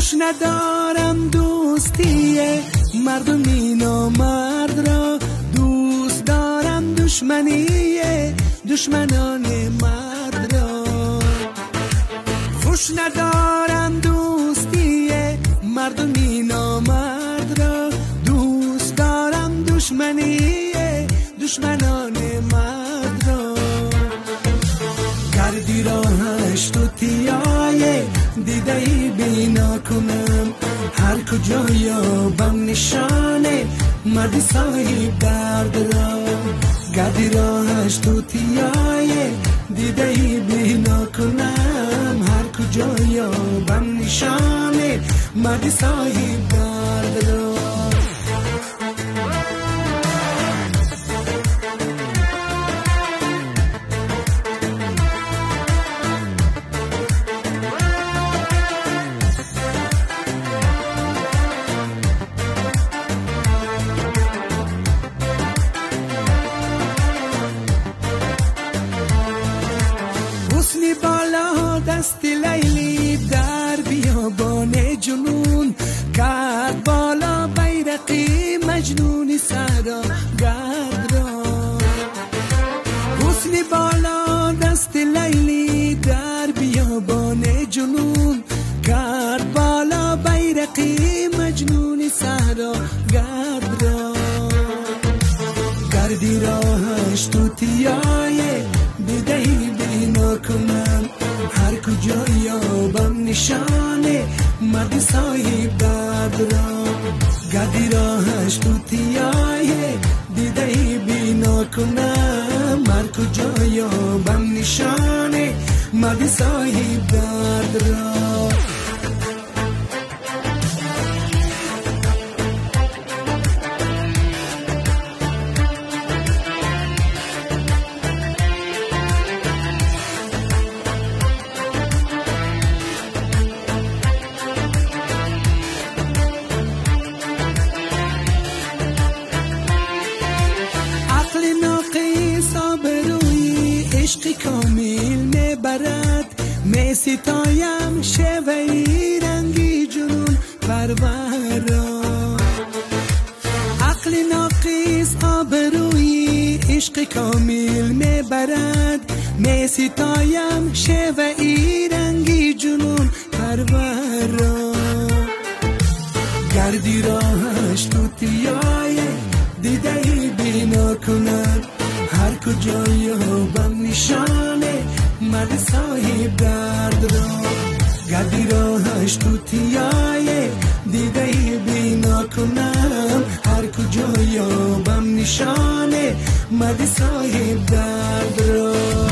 خوش ندارم دوستی مردمی نامرد را، دوست دارم دشمنی دشمنان مرد را. خوش ندارم دوستی مردمی نامرد را، دوست دارم دشمنی دشمنان مرد را. گردی راهش تو تیای دیده ای بینا کنم، هر کجا یابم نشانه مردی صاحب درد را. گردی راهش تو تیای دیده ای بینا کنم، هر کجا یابم نشانه مردی صاحب درد را. حسنی بالا دست لیلی در بیابان جنون، کرد بالا بیرقی مجنون سرا گرد را. حسنی بالا دست لیلی در بیابان جنون، کرد بالا بیرقی مجنون سرا گرد را. گردی راهش تو تیای دیده ای بینا کنم، هر کجا یابم نشانه مرد صاحب درد را. گردی راهش تو تیای دیده ای بینا کنم، هر کجا یابم نشانه مرد صاحب درد را. عشق کامل میبرد می ستایم شوی رنگی جنون پرورا. عقل ناقص آبروی عشق کامل میبرد می ستایم شوی رنگی جنون پرورا. گردی راهش تو تیای دیده ای بینا کند، هر کجا یابم نشانه مرد صاحب درد را. گردی راهش تو تیای دیده ای بینا کنم، هر کجا یابم نشانه مرد صاحب درد را.